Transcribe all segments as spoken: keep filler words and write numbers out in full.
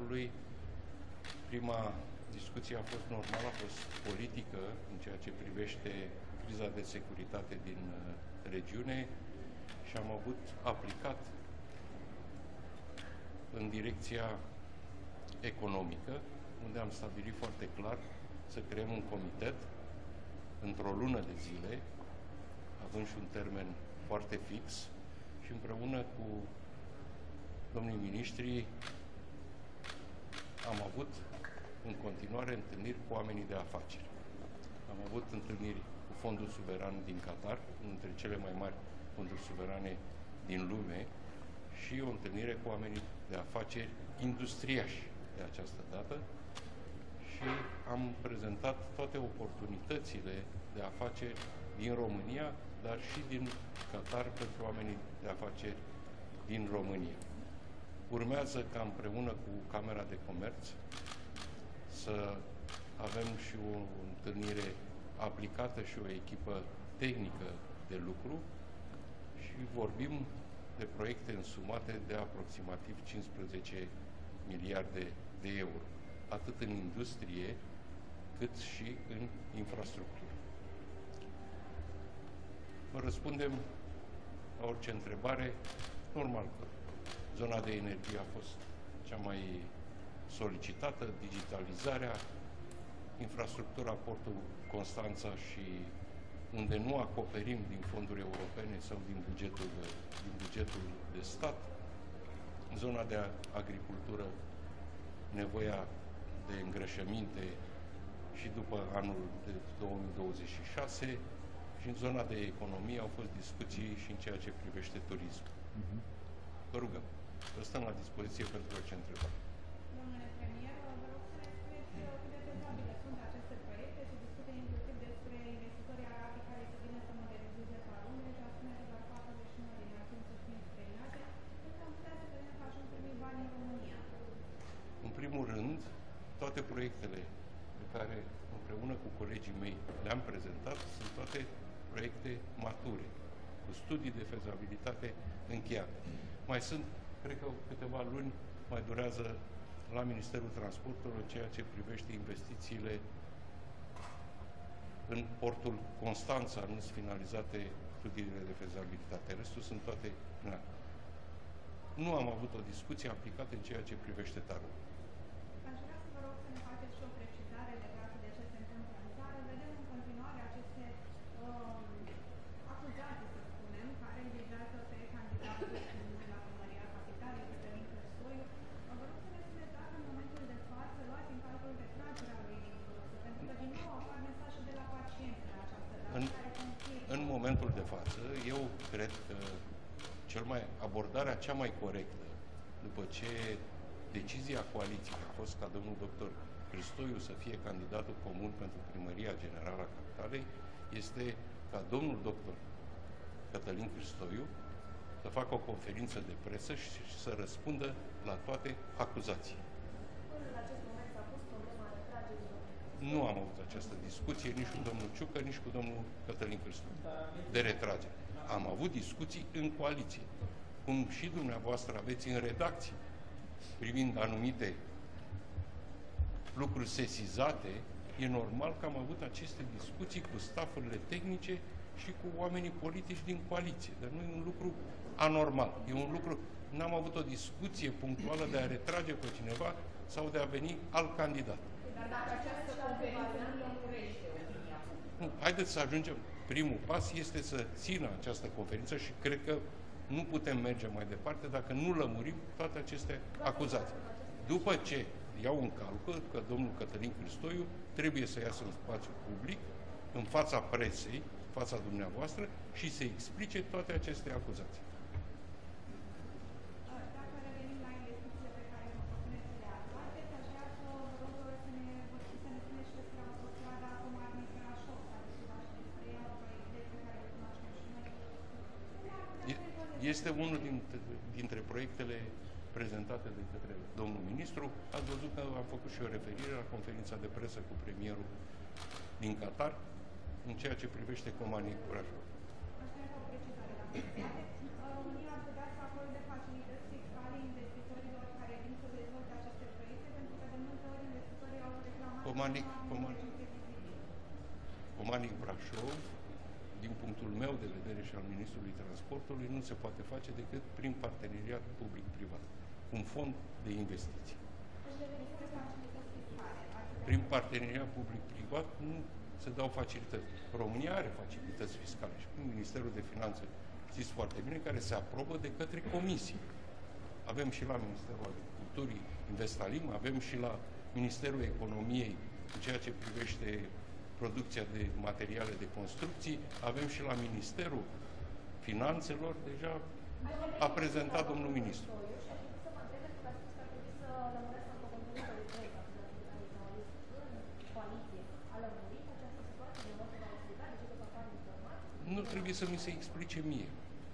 Parlamentului. Prima discuție a fost normală, a fost politică în ceea ce privește criza de securitate din uh, regiune și am avut aplicat în direcția economică, unde am stabilit foarte clar să creăm un comitet într-o lună de zile, având și un termen foarte fix, și împreună cu domnii miniștri am avut în continuare întâlniri cu oamenii de afaceri. Am avut întâlniri cu Fondul Suveran din Qatar, unul dintre cele mai mari fonduri suverane din lume, și o întâlnire cu oamenii de afaceri industriași de această dată și am prezentat toate oportunitățile de afaceri din România, dar și din Qatar pentru oamenii de afaceri din România. Urmează ca împreună cu Camera de Comerț să avem și o întâlnire aplicată și o echipă tehnică de lucru și vorbim de proiecte însumate de aproximativ cincisprezece miliarde de euro, atât în industrie cât și în infrastructură. Vă răspundem la orice întrebare. Normal că zona de energie a fost cea mai solicitată, digitalizarea, infrastructura, portul Constanța, și unde nu acoperim din fonduri europene sau din bugetul, din bugetul de stat, în zona de agricultură, nevoia de îngrășăminte și după anul de două mii douăzeci și șase, și în zona de economie au fost discuții și în ceea ce privește turismul. Uh-huh. Vă rugăm, vă stăm la dispoziție pentru orice întrebare. Domnule premier, vă rog să ne spuneți cât de fezabile sunt aceste proiecte. Se discută inclusiv despre investitorii arabi care să vină să modernizeze farumele și asemenea doar patruzeci și nouă din acțiuni să fie străinate. Deci am putea să vedem că ajung primii bani în România. În primul rând, toate proiectele pe care împreună cu colegii mei le-am prezentat sunt toate proiecte mature, cu studii de fezabilitate încheiate. Mai sunt, cred că câteva luni mai durează la Ministerul Transportului în ceea ce privește investițiile în portul Constanța, nu sunt finalizate studiile de fezabilitate. Restul sunt toate. Na. Nu am avut o discuție aplicată în ceea ce privește tarul. Aș vrea să vă rog să ne faceți și o precizare legată de ce se întâmplă în țară. Vedem în continuare aceste um, acuzații, să spunem, care vizează pe candidatul la primăria capitalei, Cătălin Cristoiu. Vă rog să ne spuneți dacă în momentul de față luați în calcul retragerea lui din funcție, pentru că din nou apar mesaje de la pacienți la această dată. În, care în momentul de față, eu cred că cel mai, abordarea cea mai corectă, după ce decizia coaliției a fost ca domnul doctor Cristoiu să fie candidatul comun pentru primăria generală a capitalei, este ca domnul doctor Cătălin Cristoiu să facă o conferință de presă și, și să răspundă la toate acuzații. Până în acest moment s-a pus problema retragerii. Nu am avut această discuție nici cu domnul Ciucă, nici cu domnul Cătălin Cristoiu de retragere. Am avut discuții în coaliție, cum și dumneavoastră aveți în redacție, privind anumite lucruri sesizate. E normal că am avut aceste discuții cu stafurile tehnice și cu oamenii politici din coaliție. Dar nu e un lucru anormal. E un lucru... N-am avut o discuție punctuală de a retrage pe cineva sau de a veni alt candidat. Dar dacă această conferință nu lămurește opinia publică. Nu, haideți să ajungem. Primul pas este să țină această conferință și cred că nu putem merge mai departe dacă nu lămurim toate aceste acuzații. După ce iau în calcul că domnul Cătălin Cristoiu trebuie să iasă în spațiu public, în fața presei, în fața dumneavoastră, și să explice toate aceste acuzații. Dacă revenim la investițiile pe care vă propuneți să le atrageți, aș vrea să vă rog să ne, să ne spuneți și despre autostrada Tomarnic-Brașov, s-a discutat și despre ea, un proiect pe care îl cunoaștem și noi. Este unul dintre, dintre proiectele prezentate de către domnul ministru. Ați văzut că am făcut și o referire la conferința de presă cu premierul din Qatar în ceea ce privește Tomarnic-Brașov. Aș vrea o precizare, dacă se poate. România ar putea să acorde facilități fiscale investitorilor care vin să dezvolte aceste proiecte Pomanic, Pomanic, Pomanic Brașov, din punctul meu de vedere și al Ministrului Transportului, nu se poate face decât prin parteneriat public-privat, un fond de investiții. Prin parteneriat public-privat nu se dau facilități. România are facilități fiscale și prin Ministerul de Finanțe, știți foarte bine, care se aprobă de către comisii. Avem și la Ministerul Agriculturii Investalim, avem și la Ministerul Economiei în ceea ce privește producția de materiale de construcții, avem și la Ministerul Finanțelor, deja a prezentat domnul ministru. Nu trebuie să mi se explice mie.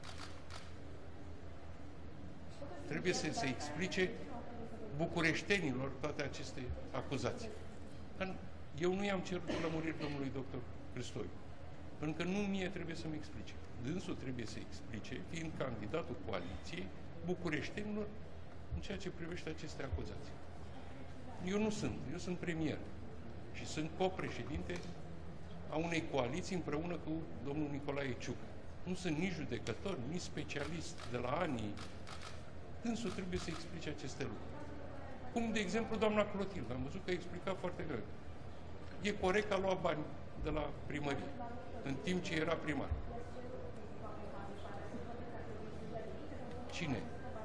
Trebuie să se explice bucureștenilor toate aceste acuzații. Eu nu i-am cerut lămuriri domnului doctor Cristoiu, pentru că nu mie trebuie să-mi explice. Dânsul trebuie să explice, fiind candidatul coaliției, bucureștenilor în ceea ce privește aceste acuzații. Eu nu sunt, eu sunt premier și sunt copreședinte a unei coaliții împreună cu domnul Nicolae Ciucă. Nu sunt nici judecător, nici specialist de la anii. Dânsul trebuie să explice aceste lucruri. Cum, de exemplu, doamna Clotilde. Am văzut că a explicat foarte greu. E corect că a luat bani de la primărie, în timp ce era primar. Cine?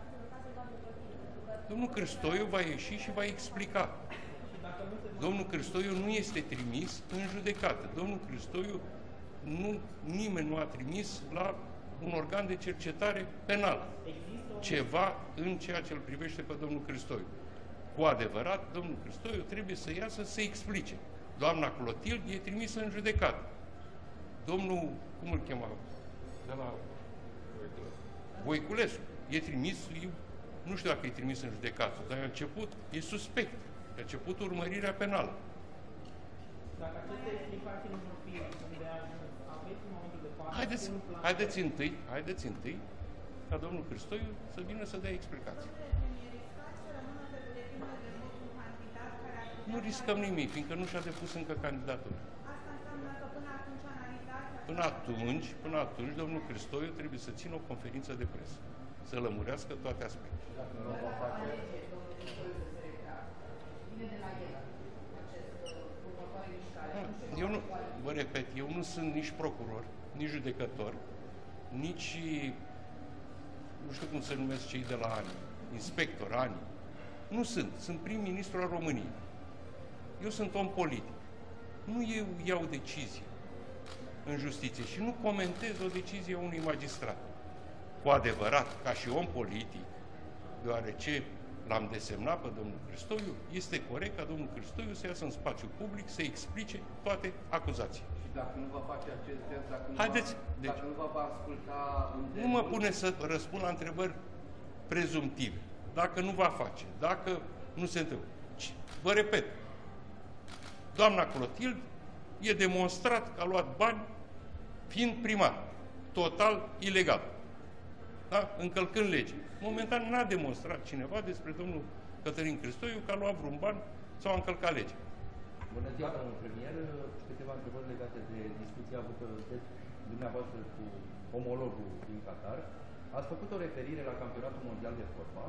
Domnul Cristoiu va ieși și va explica. Domnul Cristoiu nu este trimis în judecată. Domnul Cristoiu, nu, nimeni nu a trimis la un organ de cercetare penală ceva în ceea ce îl privește pe domnul Cristoiu. Cu adevărat, domnul Cristoiu trebuie să iasă să explice. Doamna Clotilde e trimisă în judecată. Domnul, cum îl chema? De la Voiculescu. E trimis, eu nu știu dacă e trimis în judecată, dar a început, e suspect. A început urmărirea penală. Dacă aceste explicații nu vor fi unde aveți în momentul de față... Haideți, haideți întâi, haideți întâi ca domnul Cristoiu să vină să dea explicații. Nu riscăm nimic, fiindcă nu și-a depus încă candidatura. Asta înseamnă că până atunci analizați... Până atunci, până atunci, domnul Cristoiu trebuie să țină o conferință de presă, să lămurească toate aspectele. Dacă nu va face domnul Cristoiu să se retragă, vine de la el acest următoare mișcare. Eu nu, vă repet, eu nu sunt nici procuror, nici judecător, nici, nu știu cum se numesc cei de la ANI, inspector ANI. Nu sunt. Sunt prim-ministru al României. Eu sunt om politic. Nu eu iau decizie în justiție și nu comentez o decizie a unui magistrat. Cu adevărat, ca și om politic, deoarece l-am desemnat pe domnul Cristoiu, este corect ca domnul Cristoiu să iasă în spațiu public să explice toate acuzațiile. Și dacă nu va face acest gest, dacă nu Haideți, va, deci, dacă nu va, va asculta... Nu mă pune să răspund la întrebări prezumtive. Dacă nu va face, dacă nu se întâmplă. Vă repet, doamna Clotilde e demonstrat că a luat bani fiind primar, total ilegal, da? Încălcând legea. Momentan n-a demonstrat cineva despre domnul Cătălin Cristoiu că a luat vreun bani sau a încălcat legea. Bună ziua, domnul premier. Câteva întrebări legate de discuția avută de dumneavoastră cu omologul din Qatar. Ați făcut o referire la campionatul mondial de fotbal.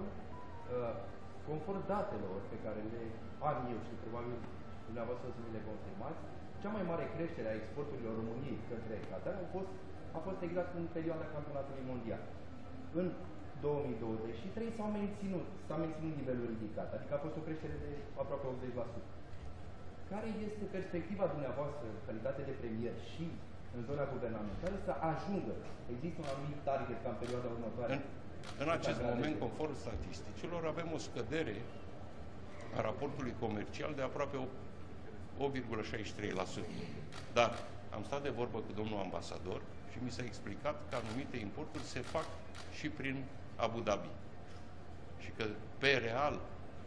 Conform datelor pe care le am eu și probabil dumneavoastră să mi le confirmați, cea mai mare creștere a exporturilor României către Qatar a fost, a fost exact în perioada campionatului mondial. În două mii douăzeci și trei s-au menținut, s-a menținut nivelul ridicat, adică a fost o creștere de aproape optzeci la sută. Care este perspectiva dumneavoastră în calitate de premier și în zona guvernamentală să ajungă? Există un anumit target ca în perioada următoare? În, în acest moment, conform statisticilor, avem o scădere a raportului comercial de aproape opt virgulă șaizeci și trei la sută. Dar am stat de vorbă cu domnul ambasador și mi s-a explicat că anumite importuri se fac și prin Abu Dhabi. Și că, pe real,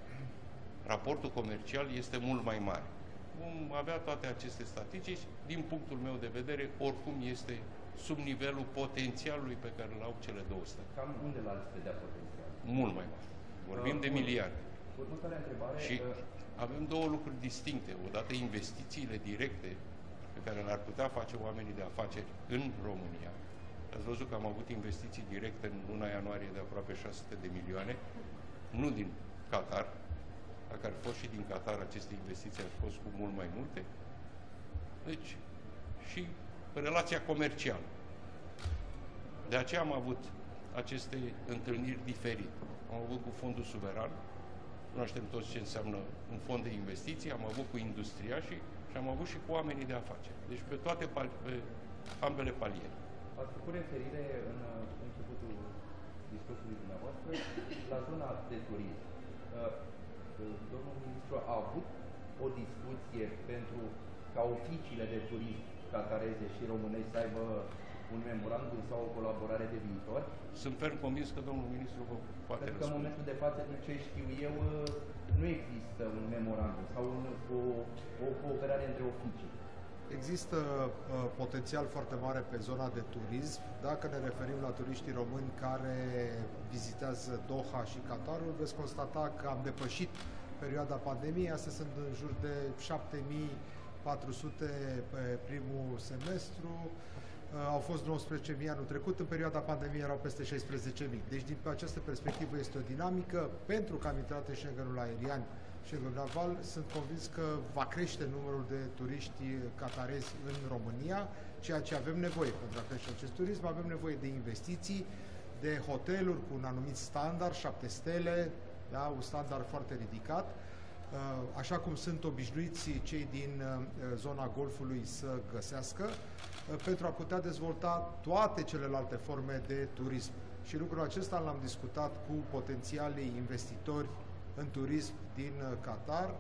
raportul comercial este mult mai mare. Vom avea toate aceste statistici. Din punctul meu de vedere, oricum este sub nivelul potențialului pe care îl au cele două state. Cam unde l-ați vedea potențial? Mult mai mare. Vorbim uh, de miliarde. Următoarea întrebare. Și uh, avem două lucruri distincte. Odată investițiile directe pe care le-ar putea face oamenii de afaceri în România. Ați văzut că am avut investiții directe în luna ianuarie de aproape șase sute de milioane, nu din Qatar. Dacă ar fost și din Qatar, aceste investiții ar fost cu mult mai multe. Deci, și relația comercială. De aceea am avut aceste întâlniri diferite. Am avut cu fondul suveran, cunoaștem toți ce înseamnă un fond de investiții, am avut cu industriașii și am avut și cu oamenii de afaceri. Deci pe toate pe ambele paliere. Ați făcut referire în începutul discursului dumneavoastră la zona de turism. Domnul ministru a avut o discuție pentru ca oficiile de turism qatareze și românești să aibă un memorandum sau o colaborare de viitor? Sunt ferm convins că domnul ministru vă poate Pentru răspunde. că în momentul de față, din ce știu eu, nu există un memorandum sau un, o, o cooperare între oficii. Există uh, potențial foarte mare pe zona de turism. Dacă ne referim la turiștii români care vizitează Doha și Qatarul, veți constata că am depășit perioada pandemiei. Astăzi sunt în jur de șapte mii patru sute pe primul semestru. Uh, au fost nouăsprezece mii anul trecut, în perioada pandemiei erau peste șaisprezece mii. Deci, din această perspectivă, este o dinamică. Pentru că am intrat în Schengenul aerian, Schengenul naval, sunt convins că va crește numărul de turiști qatarezi în România, ceea ce avem nevoie pentru a crește acest turism. Avem nevoie de investiții, de hoteluri cu un anumit standard, șapte stele, da, un standard foarte ridicat. Așa cum sunt obișnuiți cei din zona Golfului să găsească, pentru a putea dezvolta toate celelalte forme de turism. Și lucrul acesta l-am discutat cu potențialii investitori în turism din Qatar.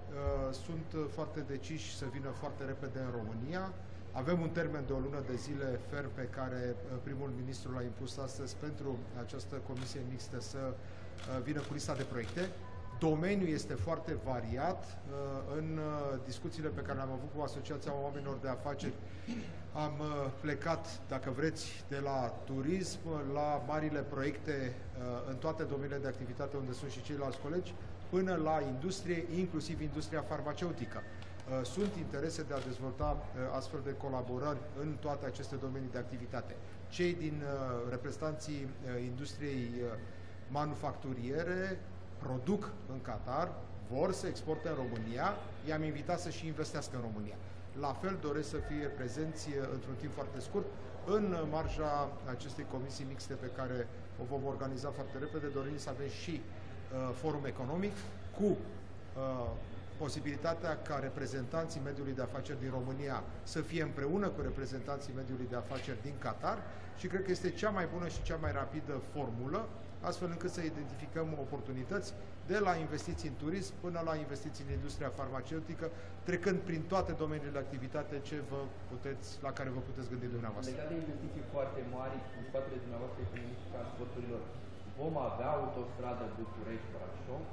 Sunt foarte deciși să vină foarte repede în România. Avem un termen de o lună de zile ferm pe care primul ministru l-a impus astăzi pentru această comisie mixtă să vină cu lista de proiecte. Domeniul este foarte variat. În discuțiile pe care le-am avut cu Asociația Oamenilor de Afaceri am plecat, dacă vreți, de la turism la marile proiecte în toate domeniile de activitate unde sunt și ceilalți colegi, până la industrie, inclusiv industria farmaceutică. Sunt interese de a dezvolta astfel de colaborări în toate aceste domenii de activitate. Cei din reprezentanții industriei manufacturiere produc în Qatar, vor să exporte în România, i-am invitat să și investească în România. La fel doresc să fie prezenți într-un timp foarte scurt în marja acestei comisii mixte pe care o vom organiza foarte repede, dorim să avem și uh, forum economic cu uh, posibilitatea ca reprezentanții mediului de afaceri din România să fie împreună cu reprezentanții mediului de afaceri din Qatar și cred că este cea mai bună și cea mai rapidă formulă, astfel încât să identificăm oportunități de la investiții în turism până la investiții în industria farmaceutică, trecând prin toate domeniile de activitate ce vă puteți, la care vă puteți gândi dumneavoastră. Legat de investiții foarte mari în spatele dumneavoastră economiei transporturilor, vom avea autostradă București-Brașov,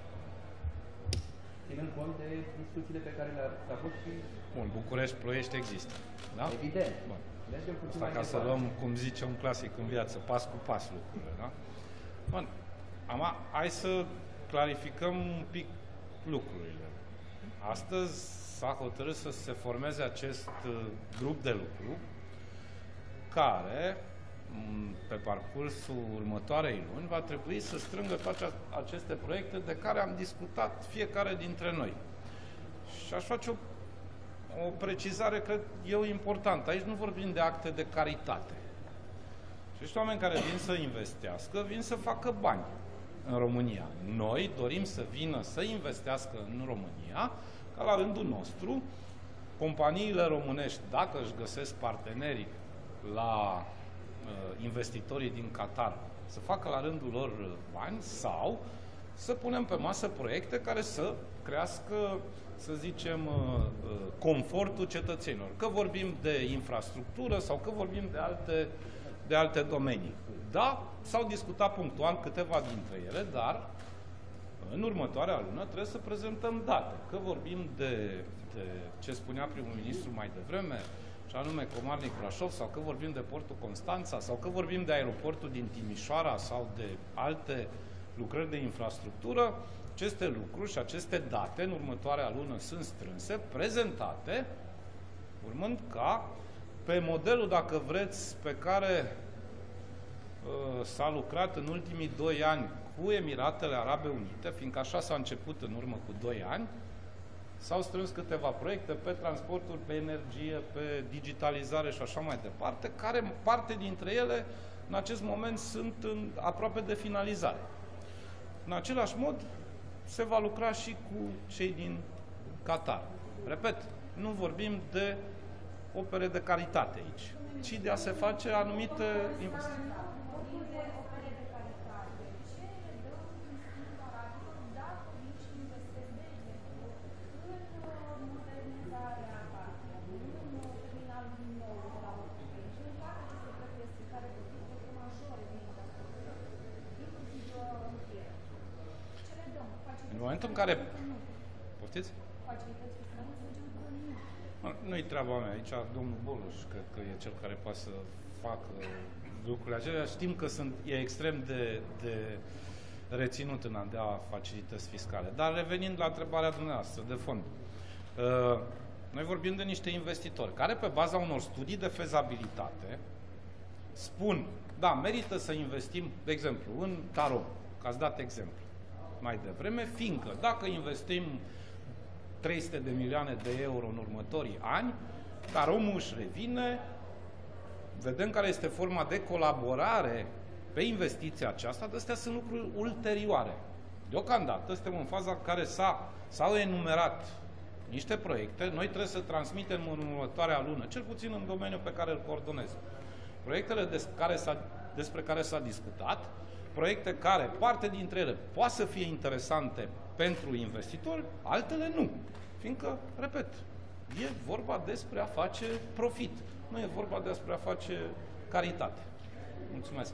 ținând cont de discuțiile pe care le-a avut și... Bun, București-Ploiești există, da? Evident. Bun. Asta ca să luăm, cum zice un clasic în viață, pas cu pas lucrurile, da? Bun. Am, hai să clarificăm un pic lucrurile. Astăzi s-a hotărât să se formeze acest uh, grup de lucru care, pe parcursul următoarei luni, va trebui să strângă toate aceste proiecte de care am discutat fiecare dintre noi. Și aș face o, o precizare, cred eu, importantă. Aici nu vorbim de acte de caritate. Și acești oameni care vin să investească, vin să facă bani în România. Noi dorim să vină să investească în România, ca la rândul nostru, companiile românești, dacă își găsesc parteneri la uh, investitorii din Qatar, să facă la rândul lor bani sau să punem pe masă proiecte care să crească, să zicem, uh, confortul cetățenilor. Că vorbim de infrastructură sau că vorbim de alte, de alte domenii. Da, s-au discutat punctual câteva dintre ele, dar în următoarea lună trebuie să prezentăm date. Că vorbim de, de ce spunea primul ministru mai devreme, și anume Comarnic Brașov, sau că vorbim de portul Constanța, sau că vorbim de aeroportul din Timișoara, sau de alte lucrări de infrastructură, aceste lucruri și aceste date în următoarea lună sunt strânse, prezentate, urmând ca pe modelul, dacă vreți, pe care uh, s-a lucrat în ultimii doi ani cu Emiratele Arabe Unite, fiindcă așa s-a început în urmă cu doi ani, s-au strâns câteva proiecte pe transporturi, pe energie, pe digitalizare și așa mai departe, care parte dintre ele în acest moment sunt în, aproape de finalizare. În același mod se va lucra și cu cei din Qatar. Repet, nu vorbim de opere de caritate aici, ci de a se face anumite investiții. În momentul în care... Poftiți? Nu-i treaba mea. Aici domnul Boloș cred că e cel care poate să facă lucrurile acelea. Știm că sunt, e extrem de, de reținut în a da facilități fiscale. Dar revenind la întrebarea dumneavoastră de fond. Uh, noi vorbim de niște investitori care pe baza unor studii de fezabilitate spun, da, merită să investim, de exemplu, în Tarom, că ați dat exemplu mai devreme, fiindcă dacă investim trei sute de milioane de euro în următorii ani, Taromul își revine, vedem care este forma de colaborare pe investiția aceasta, astea sunt lucruri ulterioare. Deocamdată suntem în faza în care s-au enumerat niște proiecte, noi trebuie să transmitem în următoarea lună, cel puțin în domeniul pe care îl coordonez. Proiectele des care despre care s-a discutat, proiecte care, parte dintre ele, poate să fie interesante pentru investitori, altele nu. Fiindcă, repet, e vorba despre a face profit, nu e vorba despre a face caritate. Mulțumesc.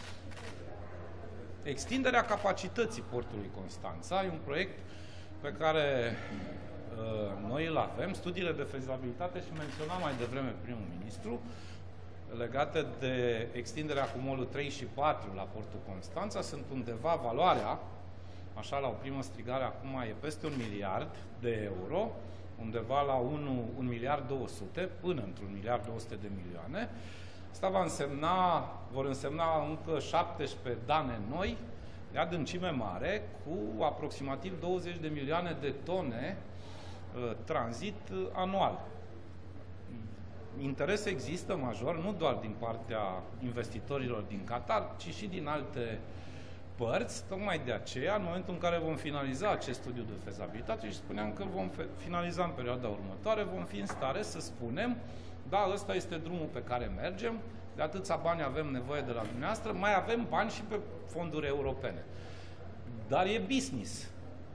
Extinderea capacității portului Constanța e un proiect pe care uh, noi îl avem, studiile de fezabilitate și menționam mai devreme primul ministru, legate de extinderea cu molul trei și patru la portul Constanța, sunt undeva valoarea, așa la o primă strigare acum e peste un miliard de euro, undeva la un miliard două sute, până într-un miliard două sute de milioane. Asta va însemna, vor însemna încă șaptesprezece dane noi, de adâncime mare, cu aproximativ douăzeci de milioane de tone uh, tranzit uh, anual. Interes există major, nu doar din partea investitorilor din Qatar, ci și din alte părți. Tocmai de aceea, în momentul în care vom finaliza acest studiu de fezabilitate, și spuneam că îl vom finaliza în perioada următoare, vom fi în stare să spunem, da, ăsta este drumul pe care mergem, de atâția bani avem nevoie de la dumneavoastră, mai avem bani și pe fonduri europene. Dar e business.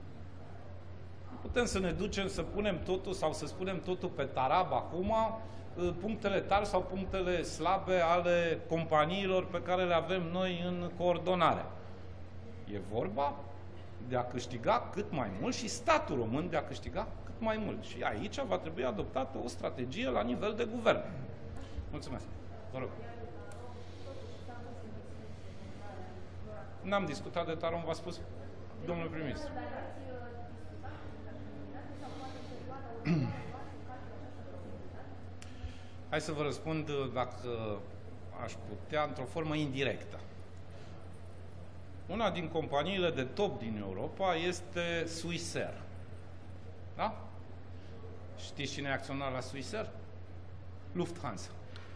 Putem să ne ducem să punem totul sau să spunem totul pe tarab acum, punctele tari sau punctele slabe ale companiilor pe care le avem noi în coordonare. E vorba de a câștiga cât mai mult și statul român de a câștiga cât mai mult. Și aici va trebui adoptată o strategie la nivel de guvern. Mulțumesc. Vă rog. N-am discutat de Tarom, v-a spus domnul prim-ministru. Hai să vă răspund, dacă aș putea, într-o formă indirectă. Una din companiile de top din Europa este Swissair. Da? Știți cine e acționar la Swissair? Lufthansa.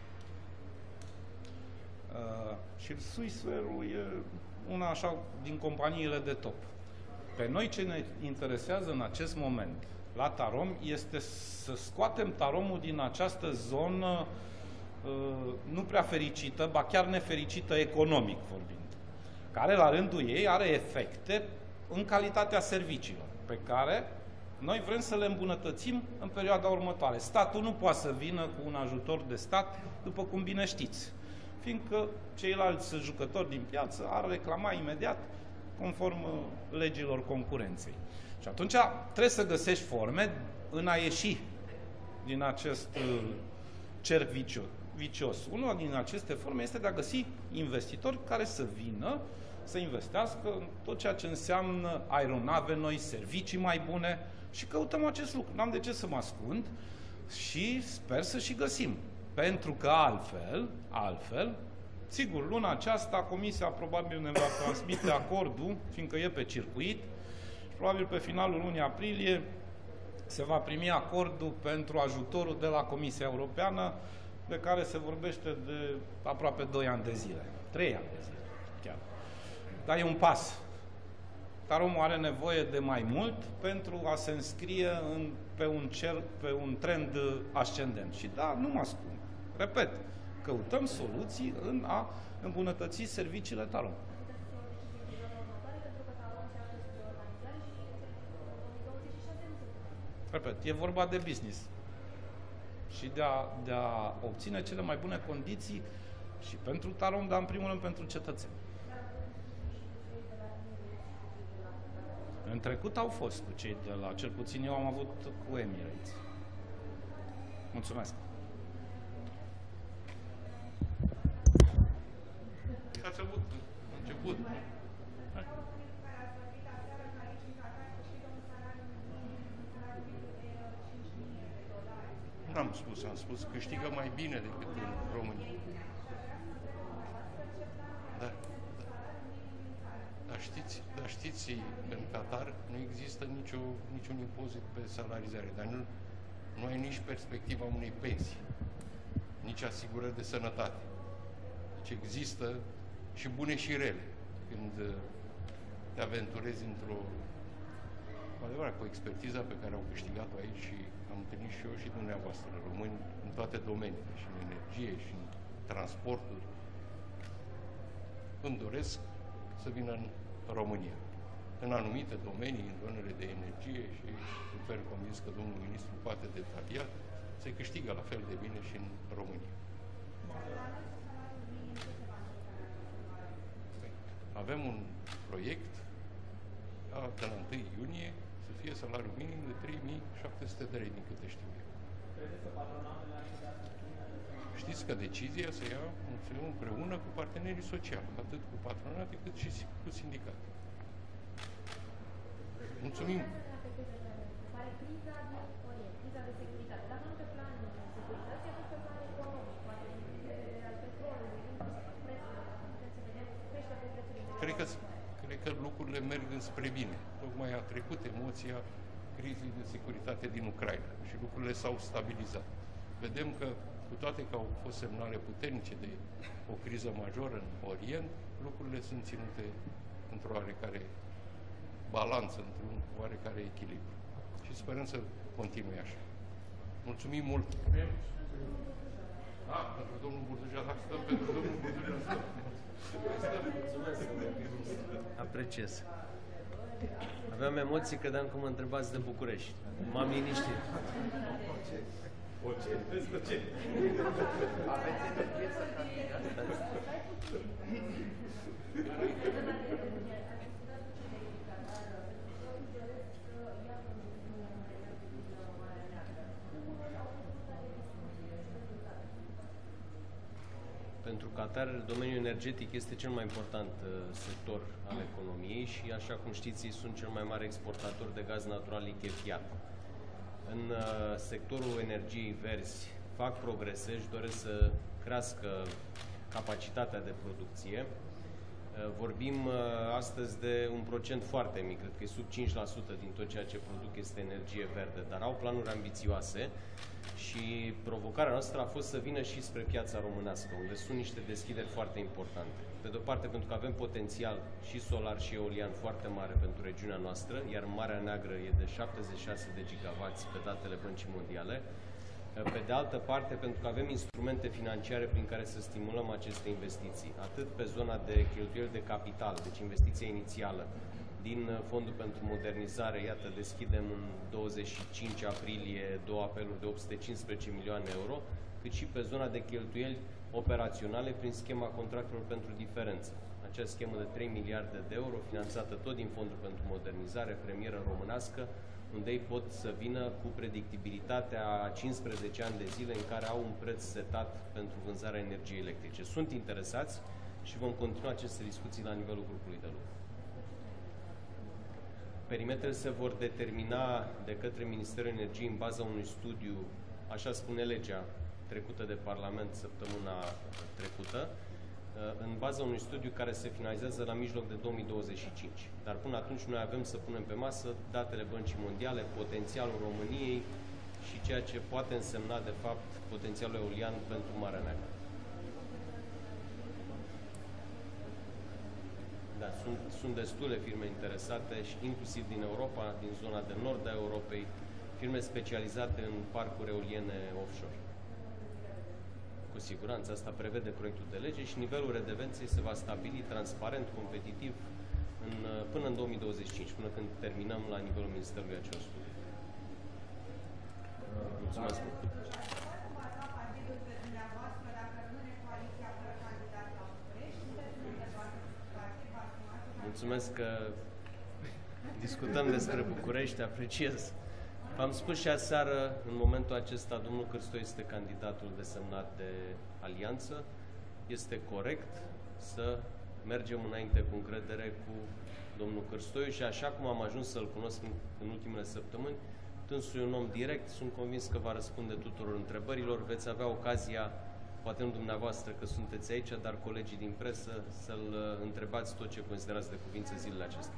Uh, și Swissair-ul e una așa din companiile de top. Pe noi ce ne interesează în acest moment la Tarom este să scoatem Taromul din această zonă uh, nu prea fericită, ba chiar nefericită economic vorbind, care la rândul ei are efecte în calitatea serviciilor, pe care noi vrem să le îmbunătățim în perioada următoare. Statul nu poate să vină cu un ajutor de stat, după cum bine știți, fiindcă ceilalți jucători din piață ar reclama imediat conform legilor concurenței. Și atunci trebuie să găsești forme în a ieși din acest cerc vicios. Una din aceste forme este de a găsi investitori care să vină să investească în tot ceea ce înseamnă aeronave noi, servicii mai bune și căutăm acest lucru. N-am de ce să mă ascund și sper să și găsim. Pentru că altfel, altfel, sigur, luna aceasta Comisia probabil ne va transmite acordul, fiindcă e pe circuit, și probabil pe finalul lunii aprilie se va primi acordul pentru ajutorul de la Comisia Europeană, de care se vorbește de aproape doi ani de zile. trei ani de zile, chiar. Dar e un pas. Taromul are nevoie de mai mult pentru a se înscrie în, pe, un cer, pe un trend ascendent. Și da, nu mă ascund. Repet, căutăm soluții în a îmbunătăți serviciile Tarom. Repet, e vorba de business și de a, de a obține cele mai bune condiții și pentru Tarom, dar în primul rând pentru cetățeni. În trecut au fost cu cei de la, cel puțin eu am avut cu Emirates. Mulțumesc! Ați avut început. N-am spus, am spus că câștigă mai bine decât în România. Da. Dar știți, dar știți, în Qatar nu există nicio, niciun impozit pe salarizare, dar nu, nu ai nici perspectiva unei pensii, nici asigurări de sănătate. Deci există și bune și rele când te aventurezi într-o, cu adevărat, cu expertiza pe care au câștigat-o aici și am întâlnit și eu și dumneavoastră, români, în toate domeniile, și în energie, și în transporturi. Îmi doresc să vină în România, în anumite domenii, în zonele de energie, și sunt fer convins că domnul ministru poate detaliat, se câștigă la fel de bine și în România. Avem un proiect de la întâi iunie să fie salariul minim de trei mii șapte sute de lei, din câte știu eu. Știți că decizia se ia împreună cu partenerii sociali, atât cu patronate cât și cu sindicate. Mulțumim! Cred că, cred că lucrurile merg înspre bine. Tocmai a trecut emoția crizei de securitate din Ucraina și lucrurile s-au stabilizat. Vedem că, cu toate că au fost semnale puternice de o criză majoră în Orient, lucrurile sunt ținute într-o oarecare balanță, într-un oarecare echilibru. Și sperăm să continue așa. Mulțumim mult! Ah, pentru domnul Burduja, dacă stăm pentru domnul Burduja, stăm. Apreciez. Aveam emoții, credeam că mă întrebați de București. M-am liniștit. O ce? Vezi o ce? Aveți energie să candidați? Pentru Qatar, domeniul energetic este cel mai important uh, sector al economiei și, așa cum știți, ei sunt cel mai mare exportator de gaz natural lichefiat. În uh, sectorul energiei verzi fac progrese și doresc să crească capacitatea de producție. Uh, vorbim uh, astăzi de un procent foarte mic, cred că e sub cinci la sută din tot ceea ce produc este energie verde, dar au planuri ambițioase. Și provocarea noastră a fost să vină și spre piața românească, unde sunt niște deschideri foarte importante. Pe de o parte, pentru că avem potențial și solar și eolian foarte mare pentru regiunea noastră, iar Marea Neagră e de șaptezeci și șase de gigavați pe datele Băncii Mondiale. Pe de altă parte, pentru că avem instrumente financiare prin care să stimulăm aceste investiții, atât pe zona de cheltuieli de capital, deci investiția inițială, din Fondul pentru Modernizare, iată, deschidem în douăzeci și cinci aprilie două apeluri de opt sute cincisprezece milioane euro, cât și pe zona de cheltuieli operaționale prin schema contractelor pentru diferență. Acea schemă de trei miliarde de euro, finanțată tot din Fondul pentru Modernizare, premieră românească, unde ei pot să vină cu predictibilitatea a cincisprezece ani de zile în care au un preț setat pentru vânzarea energiei electrice. Sunt interesați, și vom continua aceste discuții la nivelul grupului de lucru. Perimetrele se vor determina de către Ministerul Energiei în baza unui studiu, așa spune legea trecută de Parlament săptămâna trecută, în baza unui studiu care se finalizează la mijloc de două mii douăzeci și cinci. Dar până atunci noi avem să punem pe masă datele Băncii Mondiale, potențialul României și ceea ce poate însemna, de fapt, potențialul eolian pentru Marea Neagră. Da, sunt, sunt destule firme interesate, și inclusiv din Europa, din zona de nord a Europei, firme specializate în parcuri eoliene offshore. Cu siguranță, asta prevede proiectul de lege și nivelul redevenței se va stabili transparent, competitiv, în, până în două mii douăzeci și cinci, până când terminăm la nivelul Ministerului acel studiu. Mulțumesc mult! Mulțumesc că discutăm despre București, apreciez. V-am spus și aseară, în momentul acesta, domnul Cârstoi este candidatul desemnat de Alianță. Este corect să mergem înainte cu încredere cu domnul Cârstoi și așa cum am ajuns să-l cunosc în, în ultimele săptămâni, dânsul e un om direct, sunt convins că va răspunde tuturor întrebărilor. Veți avea ocazia, poate nu dumneavoastră că sunteți aici, dar colegii din presă, să-l întrebați tot ce considerați de cuvință zilele acestea.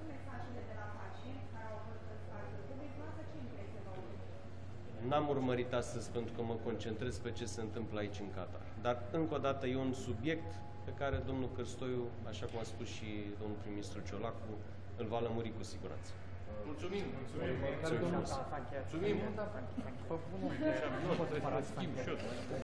N-am urmărit astăzi pentru că mă concentrez pe ce se întâmplă aici în Qatar. Dar, încă o dată, e un subiect pe care domnul Cârstoiu, așa cum a spus și domnul prim-ministru Ciolacu, îl va lămuri cu siguranță. Mulțumim! Mulțumim! Mulțumim! Mulțumim! Mulțumim!